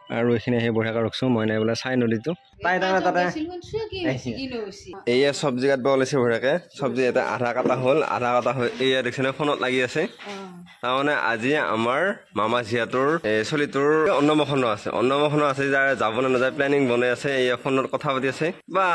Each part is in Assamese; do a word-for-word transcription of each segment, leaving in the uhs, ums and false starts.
আৰু এইখিনি আহি বঢ়িয়াকৈ ৰখছোঁ মই নাই বোলে চাই নদীটো তাই তাৰমানে তাতে এয়া চব্জি কাটব ওলাইছে বঢ়িয়াকৈ চব্জি এটা আধা কাটা হ'ল আধা কাটা হৈ এয়া দেখিছেনে ফোনত লাগি আছে তাৰমানে আজি আমাৰ মামা জীয়াটোৰ চলিটোৰ অন্নমখন আছে অন্নমখন আছে যাৰ যাব না নাযায় প্লেনিং বনাই আছে এয়া ফোনত কথা পাতি আছে বা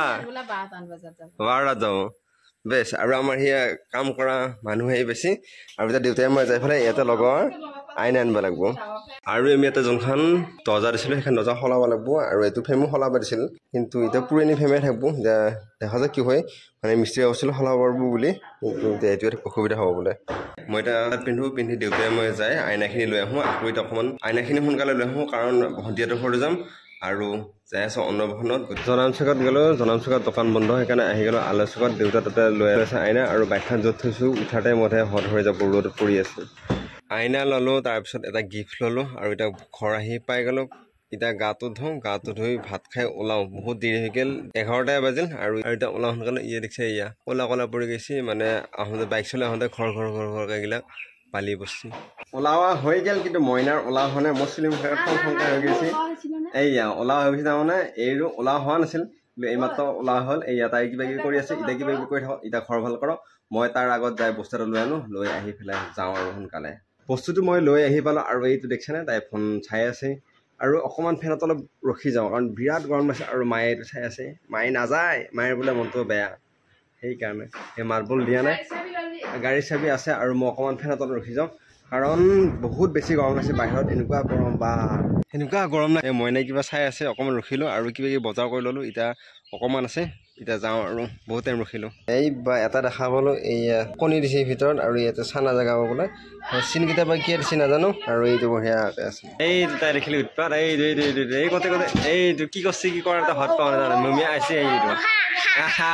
বাৰটাত যাব বেছ আৰু আমাৰ সেয়া কাম কৰা মানুহ আহি বেছি আৰু এতিয়া দেউতাই মই যাই পেলাই ইয়াতে লগৰ আইন আনিব লাগিব আৰু আমি ইয়াতে যোনখন দৰ্জা দিছিলোঁ সেইখন দৰ্জা সলাব লাগিব আৰু এইটো ফ্ৰেমো সলাব দিছিল কিন্তু এতিয়া পুৰণি ফ্ৰেমে থাকিব এতিয়া দেখা যায় কি হয় মানে মিস্ত্ৰী কৈছিলোঁ সলাব পাৰিব বুলি কিন্তু এতিয়া এইটো অসুবিধা হ'ব বোলে মই এতিয়া পিন্ধো পিন্ধি দেউতাই মই যাই আইনাখিনি লৈ আহোঁ আকৌ এতিয়া অকণমান আইনাখিনি সোনকালে লৈ আহোঁ কাৰণ ভণ্টিহঁতৰ ঘৰলৈ যাম আৰু যাই আছোঁ অন্নপ্ৰসনত জনাম চুকত গ'লোঁ জনাম চুকত দোকান বন্ধ সেইকাৰণে আহি গ'লোঁ আলু চুকত দেউতা তাতে লৈ আছে আইনা আৰু বাইকখন য'ত থৈছোঁ উঠাৰ টাইমতহে হট হৈ যাব ৰ'দত পৰি আছে আইনা ল'লোঁ তাৰপিছত এটা গিফ্ট ল'লোঁ আৰু এতিয়া ঘৰ আহি পাই গ'লোঁ এতিয়া গাটো ধুওঁ গাটো ধুই ভাত খাই ওলাওঁ বহুত দেৰি হৈ গ'ল এঘাৰটাই বাজিল আৰু এতিয়া ওলাওঁ সোনকালে ইয়ে দেখিছে ইয়া ক'লা ক'লা পৰি গৈছে মানে আহোঁতে বাইক চলাই আহোঁতে ঘৰ ঘৰ ঘৰ ঘৰকৈ এইবিলাক পালি বস্তি ওলাৱা হৈ গ'ল কিন্তু মইনাৰ ওলাও হোৱা নাই মুছলিম ঠং ঠংকৈ হৈ গৈছে এইয়া ওলাও হৈ গৈছে তাৰমানে এইটো ওলাও হোৱা নাছিল কিন্তু এইমাত্ৰ ওলাও হ'ল এইয়া তাই কিবা কিবি কৰি আছে এতিয়া কিবা কিবি কৰি থাকক এতিয়া ঘৰ ভাল কৰক মই তাৰ আগত যাই বস্তু এটা লৈ আনো লৈ আহি পেলাই যাওঁ আৰু সোনকালে বস্তুটো মই লৈ আহি পালোঁ আৰু এইটো দেখিছেনে তাই ফোন চাই আছে আৰু অকণমান ফেনত অলপ ৰখি যাওঁ কাৰণ বিৰাট গৰম আছে আৰু মায়ে এইটো চাই আছে মায়ে নাযায় মায়ে বোলে মনটো বেয়া সেইকাৰণে সেই মাৰ্বল দিয়া নাই গাড়ী চাবি আছে আৰু মই অকণমান ফেনত অলপ ৰখি যাওঁ কাৰণ বহুত বেছি গৰম আছে বাহিৰত এনেকুৱা গৰম বা এনেকুৱা গৰম নাই মই নাই কিবা চাই আছে অকণমান ৰখিলোঁ আৰু কিবা কিবি বজাৰ কৰি ল'লোঁ এতিয়া অকণমান আছে এতিয়া যাওঁ আৰু বহুত টাইম ৰখিলোঁ এই বা এটা দেখা পালোঁ এইয়া কণী দিছে ভিতৰত আৰু ইয়াতে চানা জেগা বোলে চিনকেইটা বা কি দিছে নাজানো আৰু এইটো বঢ়িয়াকৈ আছে এই তাই দেখিলোঁ উৎপাত এই এই কতে কতে এইটো কি কৰিছে কি কৰা এটা হট পাওঁ নাজানো মমিয়া আহিছে এইটো আহা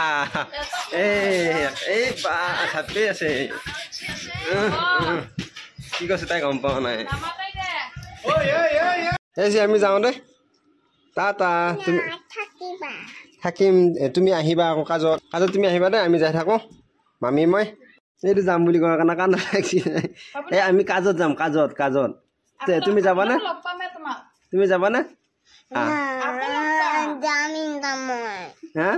এই এই বা হাতে আছে কি কৈছে তাই গম পোৱা নাই এই যে আমি যাওঁ দে তা তা তুমি থাকিম তুমি আহিবা আকৌ কাজত কাজত তুমি আহিবা দে আমি যাই থাকোঁ মামী মই এইটো যাম বুলি কোৱাৰ কাৰণে কান্দা লাগিছে এই আমি কাজত যাম কাজত কাজত তুমি যাবানে তুমি যাবানে হা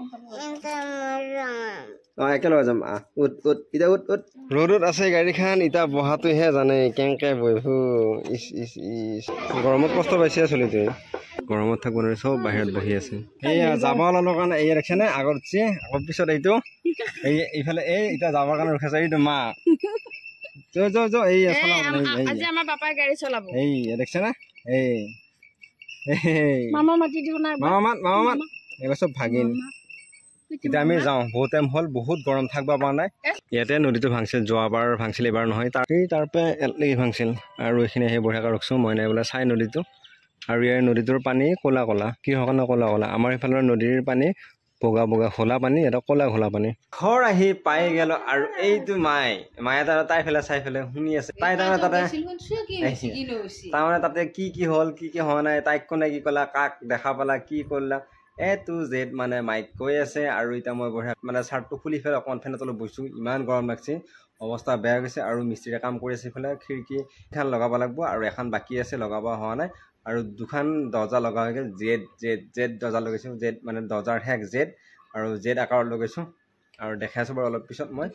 অঁ একেলগে যাম আহ উঠ উঠ এতিয়া উঠ উঠ ৰ'দত আছে গাড়ীখন এতিয়া বহাটোহে জানে কেনেকৈ বহো ইচ ইচ ইচ গৰমত কষ্ট পাইছে চলিটোৱে গৰমত থাকিব নোৱাৰি চব বাহিৰত বহি আছে এইয়া যাব ওলালৰ কাৰণে এয়া দেখিছেনে আগত উঠছে আগৰ পিছত এইটো এই এইফালে এই এতিয়া যাবৰ কাৰণে ৰখাইছে এইটো মা যো যো যো এই আজি আমাৰ পাপাই গাড়ী চলাব এই দেখিছেনে এই মামা মাতি দিও নাই মামা মাত মামা মাত এইবোৰ চব ভাগিন এতিয়া আমি যাওঁ বহুত টাইম হ'ল বহুত গৰম থাকিব পৰা নাই ইয়াতে নদীটো ভাঙছিল যোৱাবাৰ ভাঙছিল এইবাৰ নহয় তাকেই তাৰ পৰা এটলৈকে ভাঙছিল আৰু এইখিনি আহি বঢ়িয়াকৈ ৰখছোঁ মই নাই বোলে চাই নদীটো আৰু ইয়াৰ নদীটোৰ পানী ক'লা ক'লা কিহৰ কাৰণে ক'লা ক'লা আমাৰ এইফালৰ নদীৰ পানী বগা বগা ঘোলা পানী এটা ক'লা ঘোলা পানী ঘৰ আহি পাই গেল আৰু এইটো মাই মায়ে তাৰ তাই ফেলে চাই ফেলে শুনি আছে তাই তাৰমানে তাতে তাৰমানে তাতে কি কি হ'ল কি কি হোৱা নাই তাইক কোনে কি ক'লা কাক দেখা পালা কি কৰিলা এ টু জেড মানে মাইক কৈ আছে আৰু এতিয়া মই বঢ়িয়া মানে চাৰ্টটো খুলি ফেলে অকণমান ফেনত অলপ বৈছোঁ ইমান গৰম লাগছে অৱস্থা বেয়া গৈছে আৰু মিস্ত্ৰীয়ে কাম কৰি আছে ইফালে খিৰিকী এখন লগাব লাগিব আৰু এখন বাকী আছে লগাব হোৱা নাই আৰু দুখন দৰ্জা লগা হৈ গ'ল জেড জেড জেড দৰ্জা লগাইছোঁ জেড মানে দৰ্জাৰ শেষ জেড আৰু জেড আকাৰত লগাইছোঁ আৰু দেখাইছোঁ বাৰু অলপ পিছত মই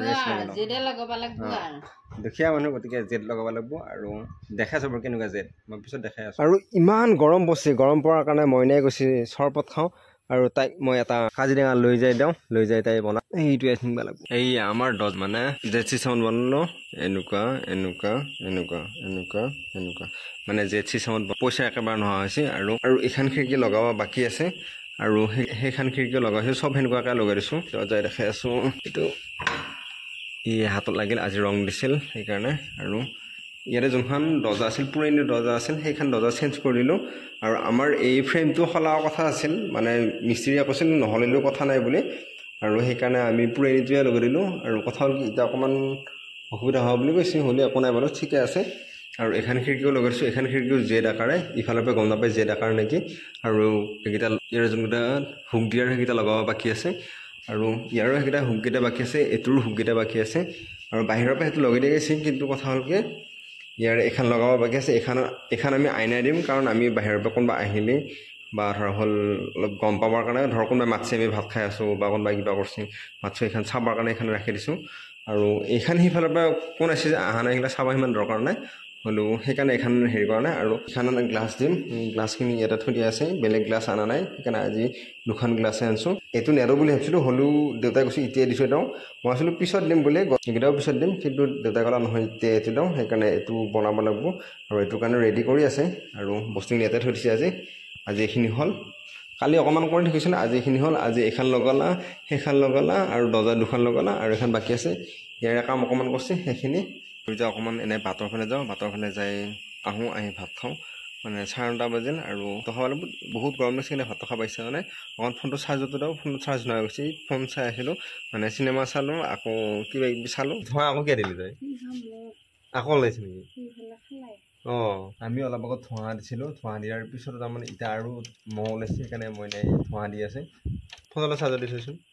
দুখীয়া মানুহ গতিকে জেড লগাব লাগিব আৰু দেখাইছোঁ বাৰু কেনেকুৱা জেড মই পিছত দেখাই আছোঁ আৰু ইমান গৰম পৰছে গৰম পৰাৰ কাৰণে মইনাই গৈছে চৰবত খাওঁ আৰু তাইক মই এটা কাজিৰঙা লৈ যাই দিওঁ লৈ যাই তাই বনাওঁ এইটোৱে চিনিব লাগিব এই আমাৰ দহ মানে জেড চিষ্টেমত বনালোঁ এনেকুৱা এনেকুৱা এনেকুৱা এনেকুৱা এনেকুৱা মানে জেড চিষ্টেমত পইচা একেবাৰে নোহোৱা হৈছে আৰু আৰু এইখন খিৰিকী লগাব বাকী আছে আৰু সেইখন খিৰিকী লগাইছোঁ চব সেনেকুৱাকৈ লগাই দিছোঁ যাই দেখাই আছোঁ এইটো ই হাতত লাগিল আজি ৰং দিছিল সেইকাৰণে আৰু ইয়াতে যোনখন দৰ্জা আছিল পুৰণি দৰ্জা আছিল সেইখন দৰ্জা চেঞ্জ কৰি দিলোঁ আৰু আমাৰ এই ফ্ৰেমটো সলাৰ কথা আছিল মানে মিস্ত্ৰীয়ে কৈছিল নহ'লেও কথা নাই বুলি আৰু সেইকাৰণে আমি পুৰণিটোৱে লগাই দিলোঁ আৰু কথা হ'ল কি এতিয়া অকণমান অসুবিধা হোৱা বুলি কৈছে হ'লে একো নাই বাৰু ঠিকে আছে আৰু এইখন খিৰিকীও লগাইছোঁ এইখন খিৰিকীও জেড আকাৰে ইফালৰ পৰা গম নাপায় জেড আকাৰ নেকি আৰু এইকেইটা ইয়াৰ যোনকেইটা হুক দিয়াৰ সেইকেইটা লগাব বাকী আছে আৰু ইয়াৰো সেইকেইটা হুককেইটা বাকী আছে এইটোৰো হুককেইটা বাকী আছে আৰু বাহিৰৰ পৰা সেইটো লগাই দিয়া গৈছে কিন্তু কথা হ'ল কি ইয়াৰ এখন লগাব বাকী আছে এখন এখন আমি আইনা দিম কাৰণ আমি বাহিৰৰ পৰা কোনোবা আহিলে বা ধৰ হ'ল অলপ গম পাবৰ কাৰণে ধৰ কোনোবাই মাতছে আমি ভাত খাই আছোঁ বা কোনোবাই কিবা কৰিছে মাতছোঁ এইখন চাবৰ কাৰণে এইখন ৰাখি দিছোঁ আৰু এইখন সিফালৰ পৰা কোন আছে যে অহা নাই এইবিলাক চাব সিমান দৰকাৰ নাই হ'লেও সেইকাৰণে এইখন হেৰি কৰা নাই আৰু এইখন গ্লাছ দিম গ্লাছখিনি ইয়াতে থৈ দিয়া আছে বেলেগ গ্লাছ অনা নাই সেইকাৰণে আজি দুখন গ্লাছে আনিছোঁ এইটো নেৰো বুলি ভাবিছিলোঁ হ'লেও দেউতাই কৈছে এতিয়াই দি থৈ দিওঁ মই ভাবিছিলোঁ পিছত দিম বুলি এইকেইটাও পিছত দিম কিন্তু দেউতাই ক'লা নহয় এতিয়া এইটো দিওঁ সেইকাৰণে এইটো বনাব লাগিব আৰু এইটো কাৰণে ৰেডি কৰি আছে আৰু বস্তুখিনি ইয়াতে থৈ দিছে আজি আজি এইখিনি হ'ল কালি অকণমান কৰি দেখিছিলোঁ আজি এইখিনি হ'ল আজি এইখন লগালা সেইখন লগালা আৰু দৰ্জা দুখন লগালা আৰু এখন বাকী আছে ইয়াৰে কাম অকণমান কৰিছে সেইখিনি হৈ যাওঁ অকণমান এনে ভাতৰ ফালে যাওঁ ভাতৰ ফালে যাই আহোঁ আহি ভাত খাওঁ মানে চাৰে নটা বাজিল আৰু তথাপিও বহুত গৰম লাগিছে কিন্তু ভাত খাব পাইছে মানে অকণ ফোনটো চাৰ্জতো দিওঁ ফোনটো চাৰ্জ নোহোৱা গৈছে ফোন চাই আছিলোঁ মানে চিনেমা চালোঁ আকৌ কিবা কিবি চালোঁ ধোঁৱা আকৌ কিয় দিলি তই আকৌ ওলাইছে নেকি অঁ আমি অলপ আগত ধোঁৱা দিছিলোঁ ধোঁৱা দিয়াৰ পিছত তাৰমানে এতিয়া আৰু মহ ওলাইছে সেইকাৰণে মই ধোঁৱা দি আছে ফোনলৈ চাৰ্জত দি থৈছোঁ